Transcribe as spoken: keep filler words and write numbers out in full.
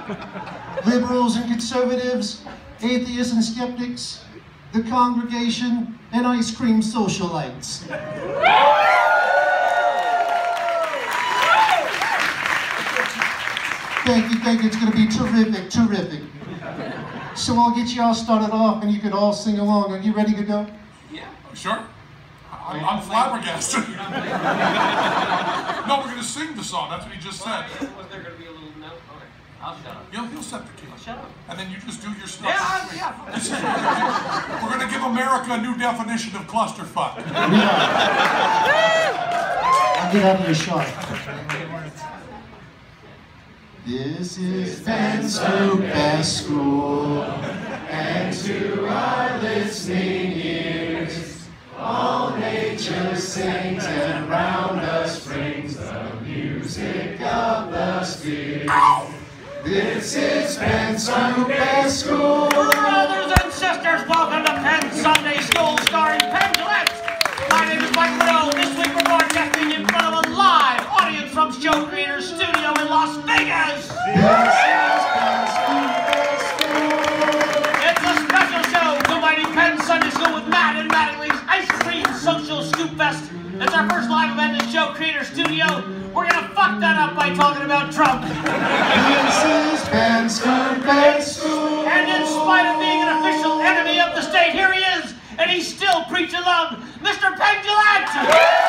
liberals and conservatives, atheists and skeptics, the congregation, and ice cream socialites. Thank you, thank you. It's going to be terrific, terrific. So I'll get you all started off and you can all sing along. Are you ready to go? Yeah. Sure. I'm, I'm flabbergasted. No, we're going to sing the song. That's what he just said. Was there going to be a little note? Okay. I'll shut up. He'll, he'll set the key. I'll shut up. And then you just do your stuff. Yeah, yeah. This is, we're going to give America a new definition of clusterfuck. I'll get out of your shot. This is Ben's Best School, and to our listening ears, all nature sings and round us rings the music of the spheres. This is Ben's Best School. Brothers and sisters, welcome to Penn Sunday School, starring Penn Gillette. My name is Mike Rideau. This week we're broadcasting in front of a live audience from Show Creators Studio in Las Vegas. It's a special show, the mighty Penn Sunday School with Matt and Mattingly's Ice Cream Social Scoop Fest. It's our first live event in Show Creators Studio. We're gonna fuck that up by talking about Trump. This is Ben's Best School. And in spite of being an official enemy of the state, here he is, and he's still preaching love, Mister Penn Gillette.